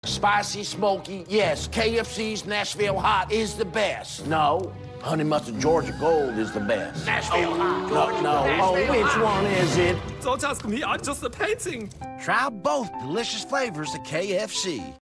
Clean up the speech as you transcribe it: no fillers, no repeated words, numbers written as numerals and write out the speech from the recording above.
Spicy, smoky, yes. KFC's Nashville Hot is the best. No, Honey Mustard Georgia Gold is the best. Nashville Hot. No. Oh, which one is it? Don't ask me, I'm just a painting. Try both delicious flavors at KFC.